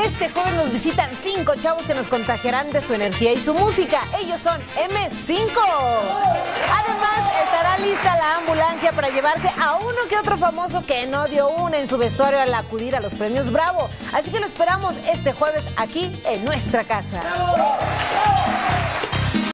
Este jueves nos visitan 5 chavos que nos contagiarán de su energía y su música. Ellos son M5. Además, estará lista la ambulancia para llevarse a uno que otro famoso que no dio una en su vestuario al acudir a los premios Bravo. Así que lo esperamos este jueves aquí en nuestra casa.